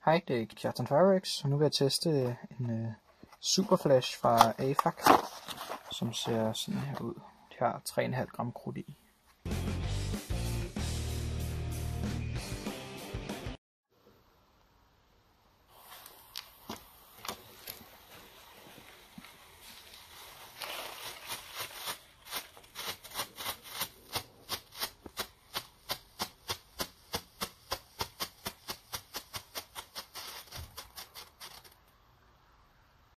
Hej, det er Kjartan Fireworks, og nu vil jeg teste en Superflash fra AFAC, som ser sådan her ud. De har 3,5 gram krudt i.